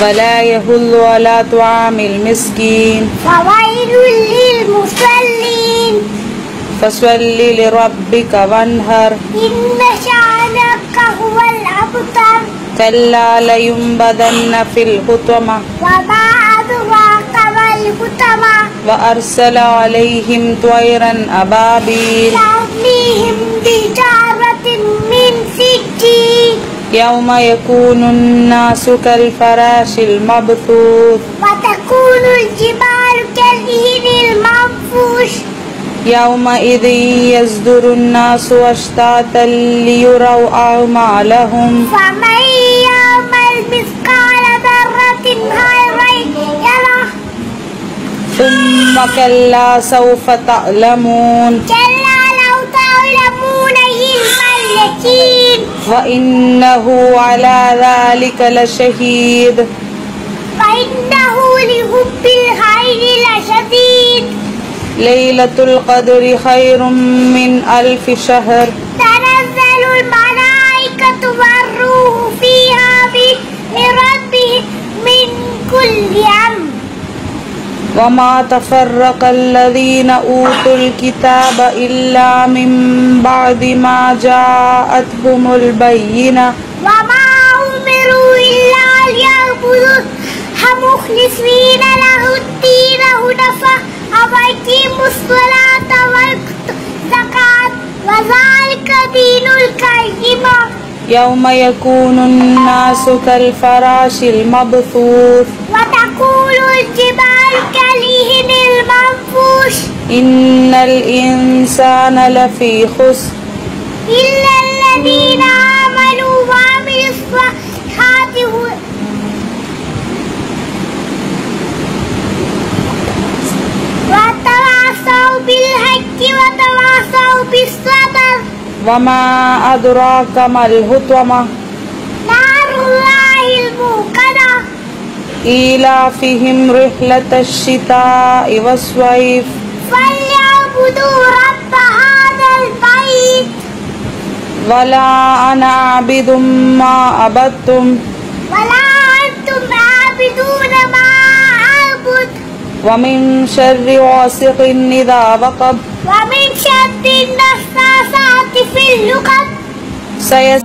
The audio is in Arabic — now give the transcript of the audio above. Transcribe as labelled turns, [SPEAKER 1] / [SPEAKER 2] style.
[SPEAKER 1] ولا يحض على طعام المسكين
[SPEAKER 2] فويل للمصلين
[SPEAKER 1] فصل لربك وانهر
[SPEAKER 2] إن شانك هو الأبتر
[SPEAKER 1] كلا لينبذن في الحطمة
[SPEAKER 2] وما أدراك ما الحطمة
[SPEAKER 1] وأرسل عليهم طيرا أبابيل
[SPEAKER 2] ترميهم بحجارة من سجيل
[SPEAKER 1] يوم يكون الناس كالفراش المبثوث
[SPEAKER 2] وتكون الجبال كالعهن المنفوش
[SPEAKER 1] يومئذ يصدر الناس أشتاتا ليروا أعمالهم
[SPEAKER 2] فمن يعمل مثقال ذرة خيرا يره
[SPEAKER 1] ثم كلا سوف تعلمون
[SPEAKER 2] كلا لو تعلمون علم اليقين
[SPEAKER 1] وإنه على ذلك لشهيد
[SPEAKER 2] وإنه لحب الخير لشديد
[SPEAKER 1] ليلة القدر خير من 1000 شهر
[SPEAKER 2] تنزل الملائكة والروح فيها بإذن ربهم من كل أمر
[SPEAKER 1] وما تفرق الذين أوتوا الكتاب إلا من بعد ما جاءتهم البينة
[SPEAKER 2] وما أمروا إلا ليعبدوا مخلصين له الدين حنفاء ويقيموا الصلاة ويؤتوا الزكاة وذلك دين القيمة
[SPEAKER 1] يوم يكون الناس كالفراش المبثوث
[SPEAKER 2] وتكون الجبال كالعهن المنفوش
[SPEAKER 1] إن الإنسان لفي خسر
[SPEAKER 2] إلا الذين آمنوا وعملوا الصالحات وتواصوا بالحق وتواصوا بالصبر
[SPEAKER 1] وما أدراك ما الحطمة
[SPEAKER 2] نار الله الموقدة
[SPEAKER 1] إيلافهم رحلة الشتاء والصيف
[SPEAKER 2] فليعبدوا رب هذا البيت
[SPEAKER 1] ولا أنا عابد ما عبدتم
[SPEAKER 2] ولا أنتم عابدون ما أعبد
[SPEAKER 1] ومن شر غاسق إذا وقب
[SPEAKER 2] ومن شر النفاثات في العقد